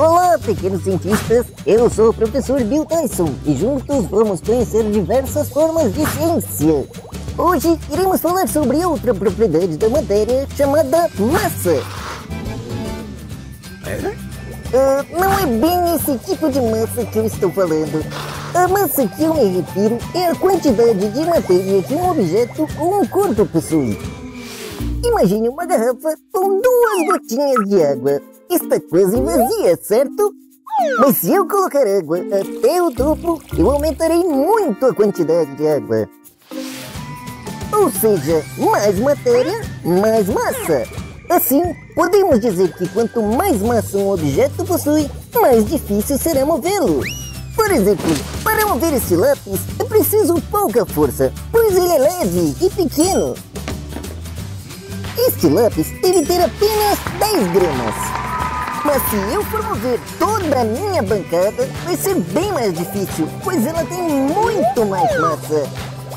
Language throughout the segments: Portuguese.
Olá, pequenos cientistas! Eu sou o professor Bill Tyson e juntos vamos conhecer diversas formas de ciência. Hoje iremos falar sobre outra propriedade da matéria chamada massa. Não é bem esse tipo de massa que eu estou falando. A massa que eu me refiro é a quantidade de matéria que um objeto ou um corpo possui. Imagine uma garrafa com 2 gotinhas de água. Está quase vazia, certo? Mas se eu colocar água até o topo, eu aumentarei muito a quantidade de água. Ou seja, mais matéria, mais massa. Assim, podemos dizer que quanto mais massa um objeto possui, mais difícil será movê-lo. Por exemplo, para mover esse lápis é preciso pouca força, pois ele é leve e pequeno. Este lápis deve ter apenas 10 gramas. Mas se eu for mover toda a minha bancada, vai ser bem mais difícil, pois ela tem muito mais massa.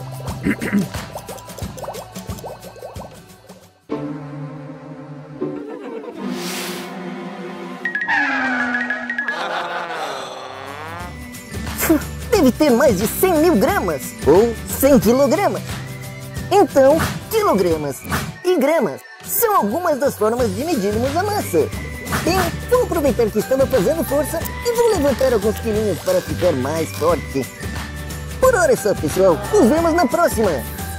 Deve ter mais de 100 mil gramas, ou 100 quilogramas. Então, quilogramas e gramas são algumas das formas de medirmos a massa. Eu vou aproveitar que estava fazendo força e vou levantar alguns quilinhos para ficar mais forte. Por hora é só, pessoal. Nos vemos na próxima.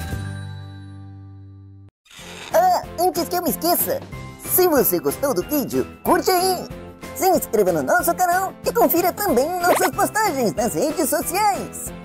Ah, antes que eu me esqueça, se você gostou do vídeo, curte aí. Se inscreva no nosso canal e confira também nossas postagens nas redes sociais.